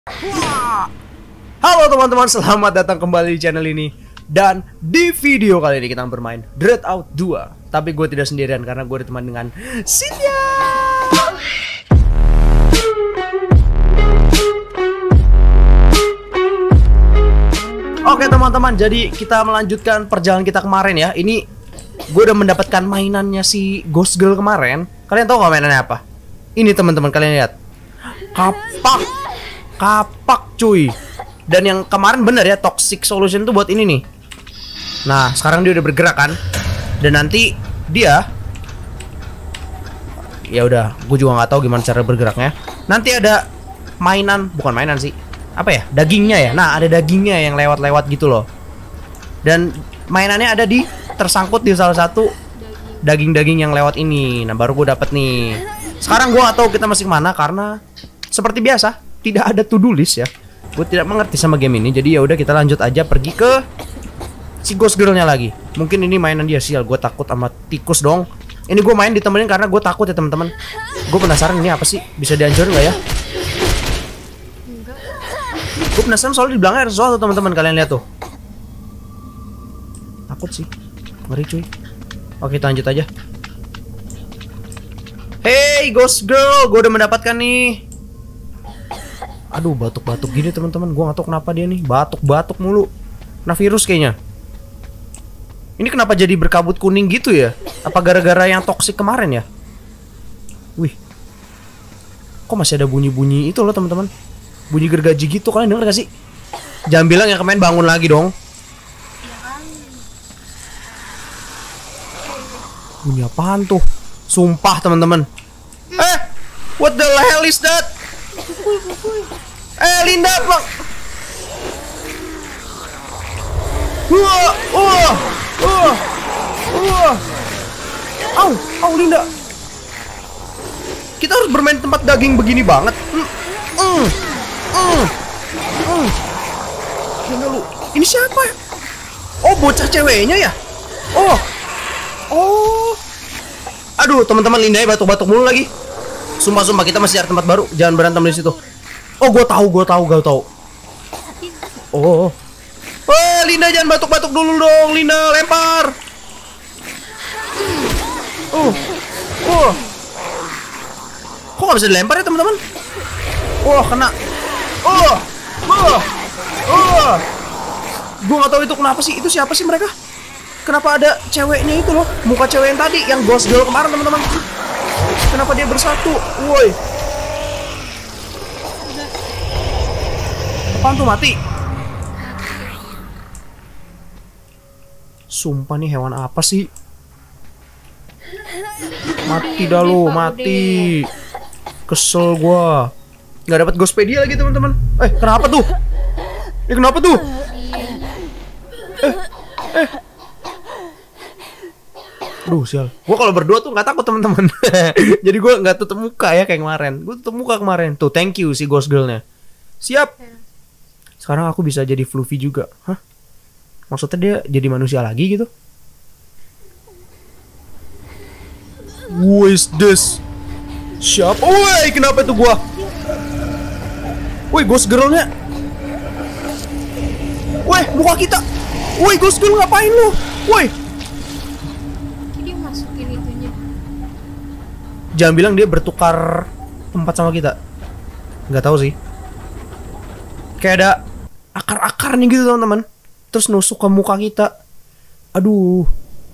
Halo teman-teman, selamat datang kembali di channel ini. Dan di video kali ini kita bermain Dreadout 2. Tapi gue tidak sendirian karena gue ditemani dengan Cynthia. Oke teman-teman, jadi kita melanjutkan perjalanan kita kemarin ya. Ini gue udah mendapatkan mainannya si Ghost Girl kemarin. Kalian tahu gak mainannya apa? Ini teman-teman, kalian lihat. Kapak cuy. Dan yang kemarin bener ya, Toxic Solution tuh buat ini nih. Nah sekarang dia udah bergerak kan. Dan nanti dia, ya udah, gue juga nggak tahu gimana cara bergeraknya. Nanti ada mainan, bukan mainan sih, apa ya, dagingnya ya. Nah ada dagingnya yang lewat-lewat gitu loh. Dan mainannya ada di, tersangkut di salah satu daging-daging yang lewat ini. Nah baru gue dapet nih. Sekarang gue nggak tahu kita masih kemana karena seperti biasa tidak ada to do list ya. Gue tidak mengerti sama game ini. Jadi ya udah, kita lanjut aja pergi ke si Ghost Girl-nya lagi. Mungkin ini mainan dia. Sial, gue takut sama tikus dong. Ini gue main ditemenin karena gue takut ya teman-teman. Gue penasaran ini apa sih, bisa dihancurin gak ya? Gue penasaran soalnya di belakangnya ada sesuatu teman-teman. Kalian lihat tuh. Takut sih, ngeri cuy. Oke kita lanjut aja. Hey Ghost Girl, gue udah mendapatkan nih. Aduh, batuk-batuk gini teman-teman. Gua nggak tahu kenapa dia nih batuk-batuk mulu. Kena virus kayaknya. Ini kenapa jadi berkabut kuning gitu ya? Apa gara-gara yang toksik kemarin ya? Wih, kok masih ada bunyi-bunyi itu loh teman-teman. Bunyi gergaji gitu, kalian denger gak sih? Jangan bilang yang kemarin bangun lagi dong. Bunyi apaan tuh? Sumpah teman-teman. What the hell is that? Linda, bang. Linda. Kita harus bermain tempat daging begini banget. Linda lu. Ini siapa ya? Oh, bocah ceweknya ya? Oh. Aduh, teman-teman, Linda batuk-batuk mulu lagi. Sumpah kita masih cari tempat baru. Jangan berantem di situ. Oh, gue tahu. Oh. Linda jangan batuk-batuk dulu dong. Linda lempar. Kok gak bisa dilempar ya teman-teman? Kena. Gue gak tahu itu kenapa sih. Itu siapa sih mereka? Kenapa ada ceweknya itu loh? Muka cewek yang tadi, yang Ghost Girl kemarin teman-teman. Kenapa dia bersatu? Woi. Apaan tuh, mati? Sumpah nih, hewan apa sih? Mati dah lu, mati. Kesel gua. Nggak dapat Ghostpedia lagi teman-teman. Kenapa tuh? Kenapa tuh? Duh sial, gue kalau berdua tuh nggak takut teman-teman. Jadi gue nggak tutup muka ya kayak kemarin. Gue tutup muka kemarin. Tuh thank you si Ghost Girl-nya. Siap. Sekarang aku bisa jadi Fluffy juga. Hah? Maksudnya dia jadi manusia lagi gitu? Who is this? Siapa? Woi, kenapa itu gua? Woi, Ghost Girl-nya. Woi, muka kita. Woi, Ghost Girl ngapain lu? Woi. Jangan bilang dia bertukar tempat sama kita. Nggak tahu sih. Kayak ada akar-akar nih gitu teman-teman. Terus nusuk ke muka kita. Aduh.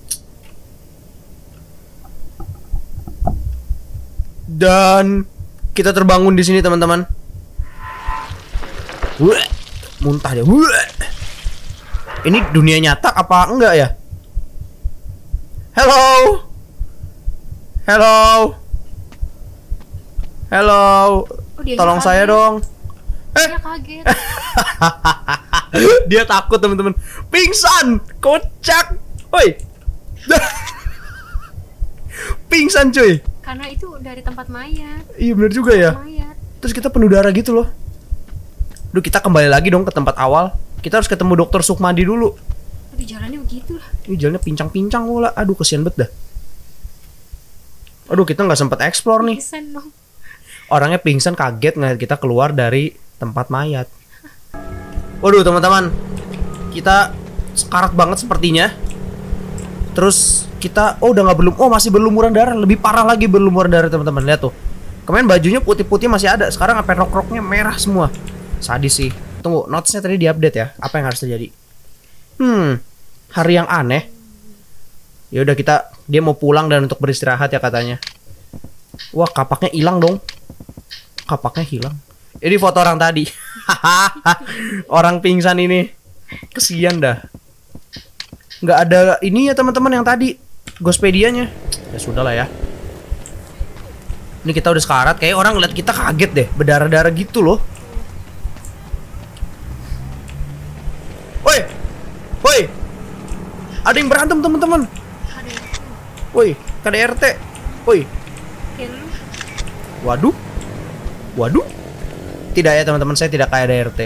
Dan kita terbangun di sini teman-teman. Muntah dia. Ini dunia nyata apa enggak ya? Hello. Tolong saya dong. Dia kaget. Dia takut teman-teman. Pingsan, kocak. Woi. Pingsan cuy. Karena itu dari tempat mayat. Iya bener juga ya. Terus kita penuh darah gitu loh. Duh, kita kembali lagi dong ke tempat awal. Kita harus ketemu Dokter Sukmadi dulu. Tapi jalannya begitu lah. Ini jalannya pincang-pincang pula. Aduh kesian banget dah. Aduh kita nggak sempat explore nih. Pingsan dong. Orangnya pingsan kaget ngeliat kita keluar dari Tempat mayat. Waduh teman-teman, kita sekarat banget sepertinya. Terus kita, oh udah nggak belum, oh masih berlumuran darah, lebih parah lagi berlumuran darah teman-teman. Lihat tuh, kemarin bajunya putih-putih masih ada, sekarang sampai rok-roknya merah semua. Sadis sih. Tunggu, notesnya tadi diupdate ya. Apa yang harus terjadi? Hari yang aneh. Ya udah dia mau pulang dan untuk beristirahat ya katanya. Wah kapaknya hilang dong. Kapaknya hilang. Ini foto orang tadi. Orang pingsan ini. Kesian dah. Nggak ada ini ya teman-teman yang tadi Ghostpedia-nya. Ya sudah lah ya. Ini kita udah sekarat. Kayak orang ngeliat kita kaget deh. Berdarah-darah gitu loh. Woi. Woi. Ada yang berantem teman-teman. Woi, KDRT. Woi. Waduh. Waduh. Tidak ya teman-teman, saya tidak kayak KDRT.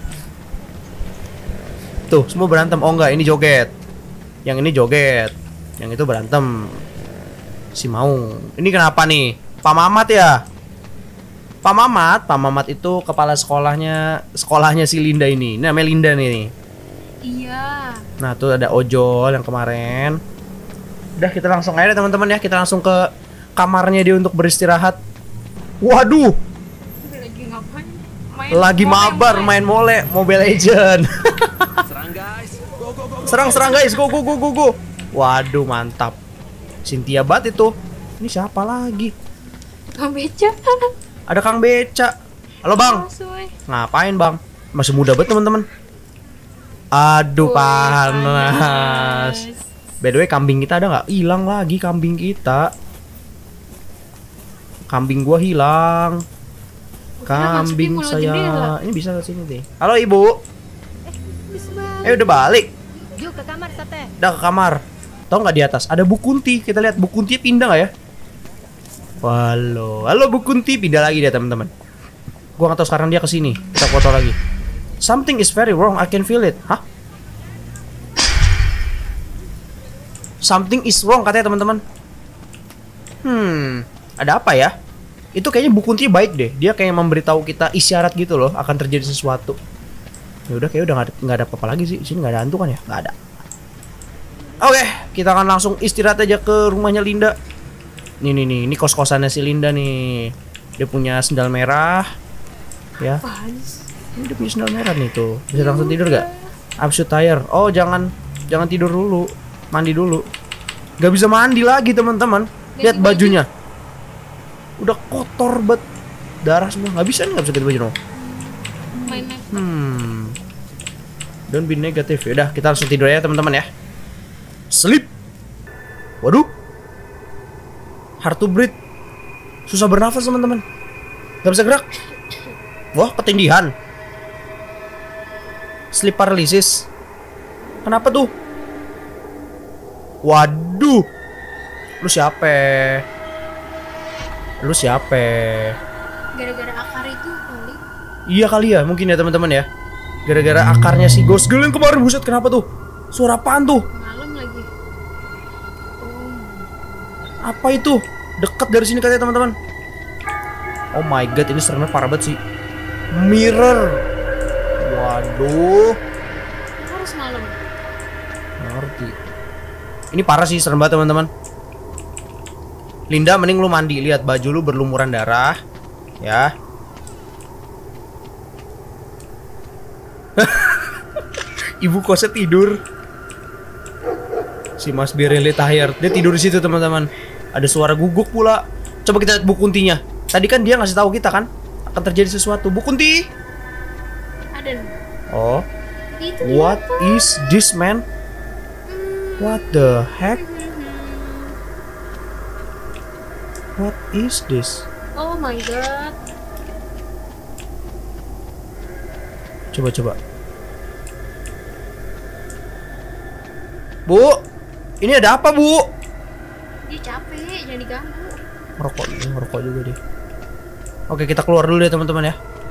Tuh, semua berantem. Oh enggak, ini joget. Yang ini joget. Yang itu berantem. Si Maung. Ini kenapa nih? Pak Mamat ya? Pak Mamat itu kepala sekolahnya si Linda ini. Ini namanya Linda nih. Iya. Nah, tuh ada ojol yang kemarin. Udah kita langsung aja teman-teman ya. Kita langsung ke kamarnya dia untuk beristirahat. Waduh. Lagi ngapain? Lagi mabar main Mobile Legend. Serang guys. Go go go. Serang guys, go. Waduh, mantap. Cynthia bat itu. Ini siapa lagi? Kang Beca. Ada Kang Beca. Halo, Bang. Ngapain, Bang? Masih muda banget, teman-teman. Aduh, panas. By the way, kambing kita ada nggak? Hilang lagi kambing kita. Kambing gua hilang. Kambing saya. Ini bisa ke sini deh. Halo, Ibu. Udah balik. Yuk ke kamar Sate. Udah ke kamar. Tahu nggak di atas ada Bu Kunti? Kita lihat Bu Kunti pindah nggak ya? Halo Bu Kunti pindah lagi dia teman-teman. Gua nggak tahu sekarang dia ke sini. Kita foto lagi. Something is very wrong. I can feel it. Hah? Something is wrong katanya teman-teman. Ada apa ya? Itu kayaknya Bu Kunti baik deh. Dia kayak memberitahu kita isyarat gitu loh akan terjadi sesuatu. Ya udah kayak udah nggak ada apa-apa lagi sih. Sini nggak ada hantu kan ya? Nggak ada. Oke, kita akan langsung istirahat aja ke rumahnya Linda. Nih, ini kos-kosannya si Linda nih. Dia punya sendal merah. Ya. Ini dia punya sendal merah nih tuh. Bisa langsung tidur gak? I'm so tired. Oh, jangan tidur dulu. Mandi dulu. Gak bisa mandi lagi teman-teman. Lihat bajunya. Udah kotor banget. Darah semua. Gak bisa nih, gak bisa ganti baju dong. Don't be negative. Yaudah, kita langsung tidur ya teman-teman ya. Sleep. Waduh. Hard to breathe. Susah bernafas teman-teman. Gak bisa gerak. Wah, ketindihan. Sleep paralysis. Kenapa tuh? Waduh. Lu siapa? Gara-gara akar itu kali. Iya kali ya, mungkin ya teman-teman ya. Gara-gara akarnya si Ghost Girl yang kemarin. Buset, kenapa tuh? Suara apaan tuh? Malam lagi. Apa itu? Dekat dari sini katanya teman-teman. Oh my god, ini seremnya parah banget sih. Mirror. Waduh. Harus malam. Ngerti. Ini parah sih, serem banget teman-teman. Linda, mending lu mandi. Lihat baju lu berlumuran darah. Ya. Ibu kosnya tidur. Si Mas Bireli tired. Dia tidur di situ teman-teman. Ada suara guguk pula. Coba kita lihat Bu Kuntinya. Tadi kan dia ngasih tahu kita kan akan terjadi sesuatu. Bu Kunti. Ada. Oh. Itu What is this, man? What the heck? What is this? Oh my god. Coba. Bu, ini ada apa, Bu? Dia capek, jangan diganggu. Ngerokok juga dia. Oke, kita keluar dulu deh teman-teman ya.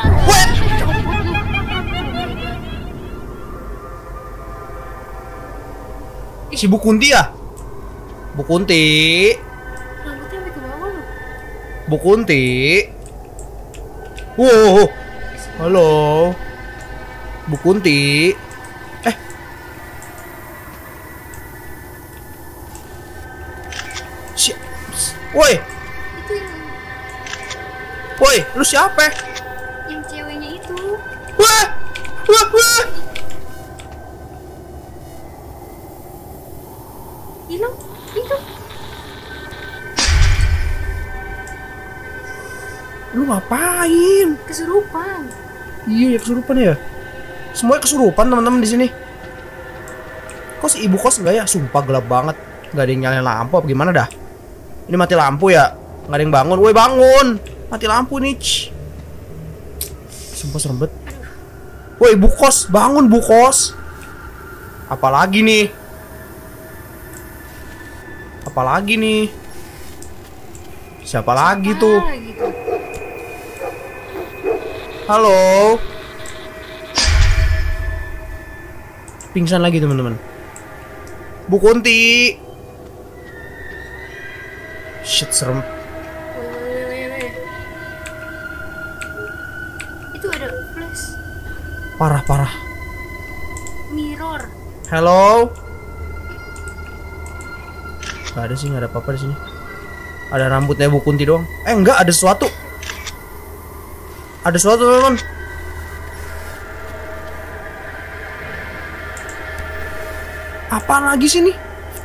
Si Bu Kunti ya? Bu Kunti. Rambutnya sampai ke bawah loh. Bu Kunti. Wow. Halo. Bu Kunti. Woi, Itu yang woi, lu siapa? ceweknya itu. Wah, wah, wah. Hilang. Itu. Lu ngapain? Kesurupan. Iya, ya kesurupan ya. Semuanya kesurupan teman-teman di sini. Kok si ibu kos enggak ya? Sumpah gelap banget. Enggak ada yang nyalain lampu apa gimana dah? Ini mati lampu ya? Nggak ada yang bangun. Woi bangun! Mati lampu nih. Sumpah serem banget. Woi bu kos, bangun bu kos. Apalagi nih? Apalagi nih? Siapa lagi tuh? Gitu. Halo? Pingsan lagi teman-teman. Bu Kunti. Shit serem. Weh. Itu ada flash Parah. mirror. Halo? Gak ada sih, gak ada apa-apa di sini. Ada rambutnya Bu Kunti doang. Enggak, ada sesuatu. Ada sesuatu teman-teman. Apaan lagi sih nih?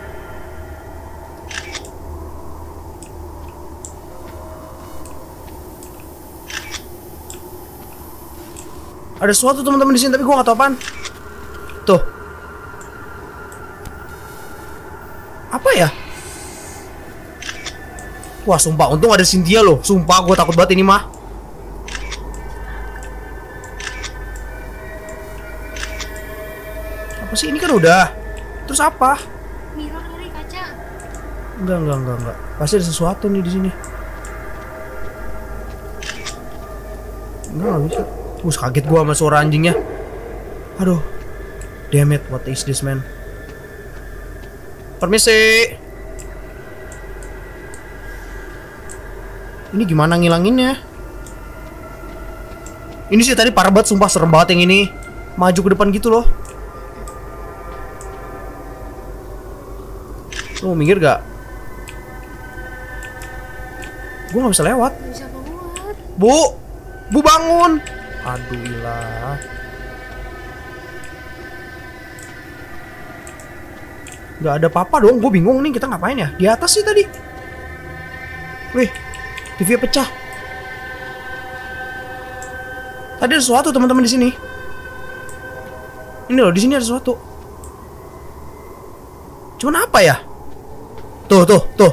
Ada sesuatu teman-teman di sini tapi gua nggak tahu apaan. Tuh. Apa ya? Wah, sumpah untung ada Cynthia loh. Sumpah gua takut banget ini mah. Apa sih ini kan udah? Terus apa? Mirror dari kaca. Enggak. Pasti ada sesuatu nih di sini. Enggak bisa. Kaget gua sama suara anjingnya. Aduh. Damn it, what is this man? Permisi. Ini gimana ngilanginnya? Ini sih tadi parah banget, sumpah serem banget yang ini. Maju ke depan gitu loh. Lu mau minggir gak? Gue gak bisa lewat. Gak bisa keluar. Bu bangun. Aduh ilah. Gak ada apa-apa dong, gue bingung nih kita ngapain ya? Di atas sih tadi. Wih, TV pecah. Tadi ada sesuatu teman-teman di sini. Ini loh, di sini ada sesuatu. Cuman apa ya? Tuh.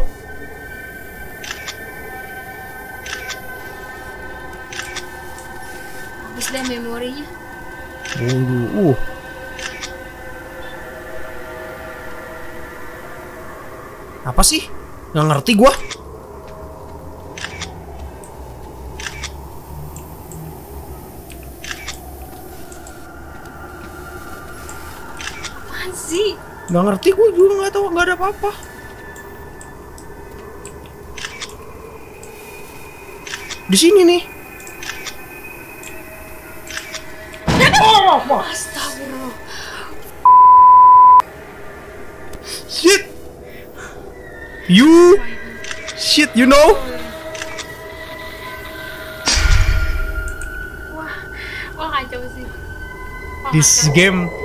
Habis deh memorinya. Apa sih? Nggak ngerti gua. Apaan sih? Nggak ngerti, gua juga nggak tahu, nggak ada apa-apa. Di sini nih. Astagfirullah. Shit. You shit, you know? Wah kacau sih. Wah, This kacau.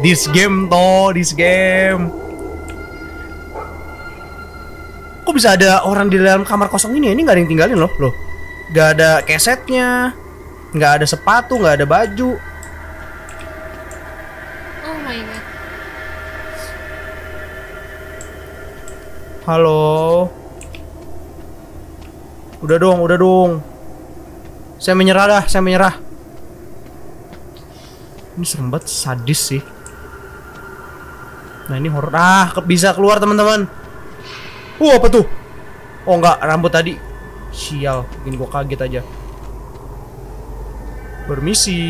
game. Kok bisa ada orang di dalam kamar kosong ini? Ini nggak ada yang tinggalin loh. Nggak ada kesetnya, nggak ada sepatu, nggak ada baju. Oh my god. Halo. Udah dong. Saya menyerah. Ini serem banget, sadis sih. Nah ini horor. Bisa keluar teman-teman. Apa tuh? Oh enggak, rambut tadi. Sial, bikin gua kaget aja. Permisi.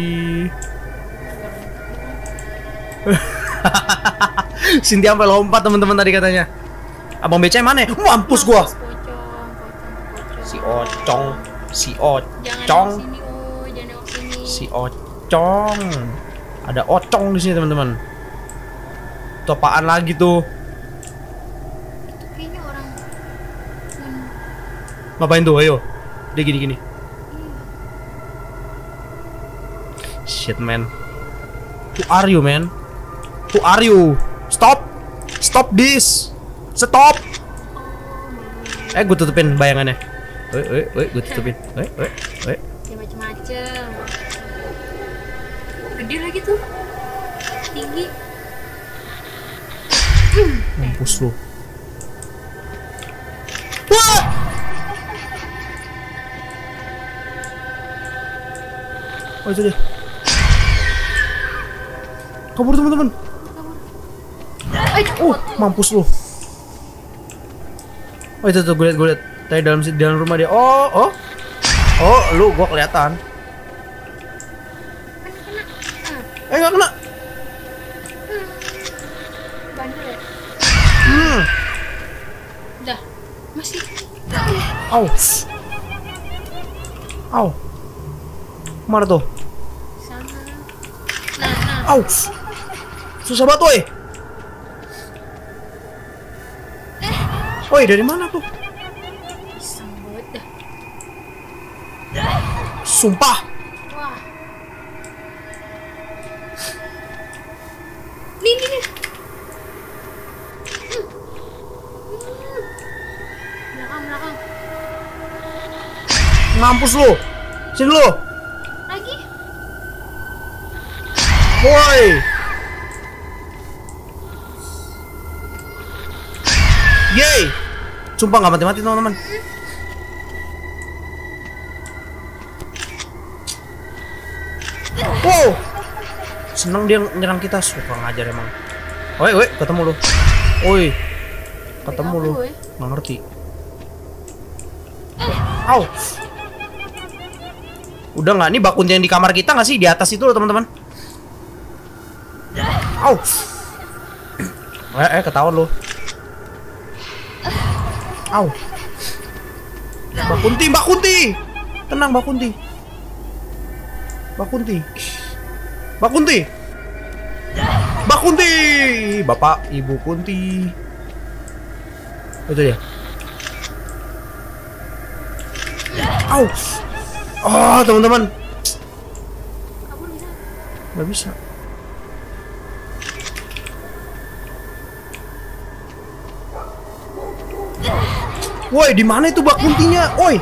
Cynthia sampai lompat teman-teman tadi katanya. Abang BC mana? Mampus gua. Pocong. Si Ocong. Jangan nengok sini, jangan nengok sini. Si Ocong. Ada Ocong di sini, teman-teman. Itu apaan lagi tuh? Itu kayaknya orang. Ngapain tuh? Ayo. Dia gini-gini. Shit, man. Who are you, man? Who are you? Stop. Stop this. Stop. Gue tutupin bayangannya. Gue tutupin. Ya macem-macem. Gede lagi tuh. Tinggi. Mampus lu. Wah! Oh, itu dia. Kabur, teman-teman. Mampus lu. Oh, itu tuh gue liat. Tadi dalam rumah dia. Oh, lu gua kelihatan. Nggak kena. Bandel ya? Udah. Masih. Au. Mana tuh? Sana. Nah. Au. Susah banget, woi. Woi, dari mana tuh? Pisang banget dah. Sumpah. Wah. Nih. Belakang. Ngampus lu. Sini lu. Lagi. Woi. Yeay. Sumpah nggak mati-mati, teman-teman. Wow. Seneng dia nyerang kita, suka ngajar emang. Woi, ketemu lu. Woi. Ketemu lu. Nggak ngerti. Au. Udah nggak nih bakunti yang di kamar kita nggak sih? Di atas itu loh, teman-teman. Au. Ketahuan lu. Au. Mbak Kunti. Tenang, Mbak Kunti. Bapak Ibu Kunti. Itu dia. Au. Oh, teman-teman. Kabur bisa? Nggak bisa. Woi, di mana itu Mbak Kuntinya? Woi.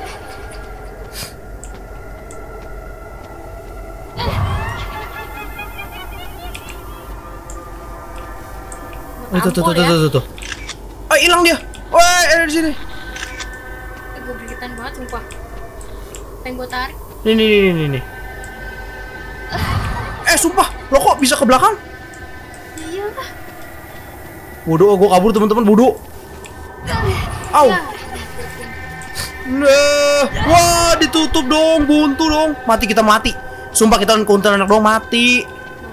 Tuh. Oh, hilang dia. Woi, ada di sini. Gue gregetan banget sumpah. Pengen gue tarik. Nih. Sumpah, lo kok bisa ke belakang? Iya lah. Bodoh, gue kabur, teman-teman, bodoh. Au. Nah, wah, ditutup dong, buntu dong. Kita mati. Sumpah kita counter anak dong mati.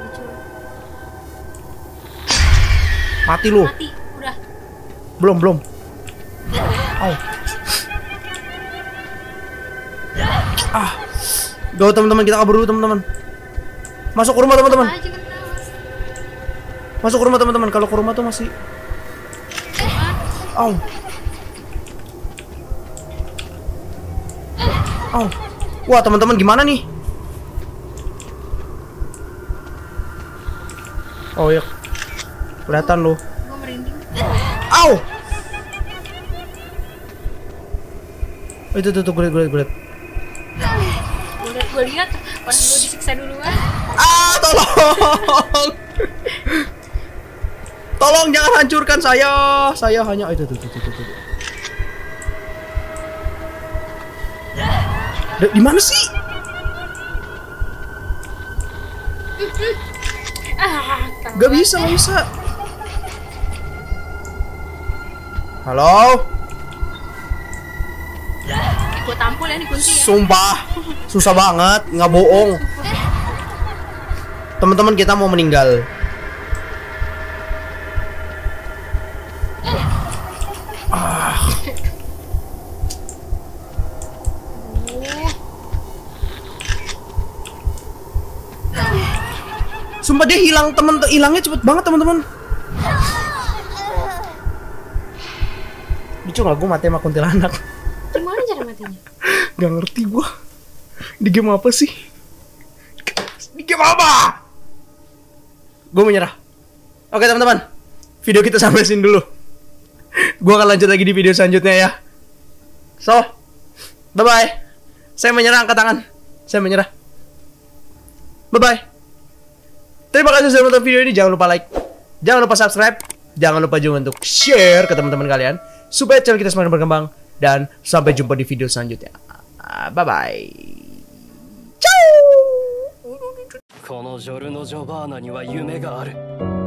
Mati lu. Mati, udah. Belum. Au. Go, teman-teman, kita kabur dulu, teman-teman. Masuk ke rumah, teman-teman. Masuk ke rumah, teman-teman. Kalau ke rumah tuh masih. Au. Wah, teman-teman, gimana nih? Oh ya, kelihatan lo. Gue merinding. Au. Itu gue liat. Gue lihat pas gue disiksa duluan. Tolong. Tolong jangan hancurkan saya. Saya hanya itu. Di mana sih? Gak bisa. Halo? Gue tampol ya nih kunci ya. Sumpah, susah banget, nggak bohong. Teman-teman, kita mau meninggal. Sumpah dia hilangnya cepet banget teman-teman. Lucu gak gue mati sama kuntilanak? Gimana cara matinya? Gak ngerti gue. Di game apa sih? Di game apa? Gue menyerah. Oke teman-teman, video kita sampai sini dulu. Gue akan lanjut lagi di video selanjutnya ya. So, bye-bye. Saya menyerah, angkat tangan. Saya menyerah. Bye-bye. Terima kasih sudah menonton video ini. Jangan lupa like, jangan lupa subscribe, jangan lupa juga untuk share ke teman-teman kalian supaya channel kita semakin berkembang. Dan sampai jumpa di video selanjutnya. Bye-bye. Ciao. このジョルノ・ジョバーナには夢がある。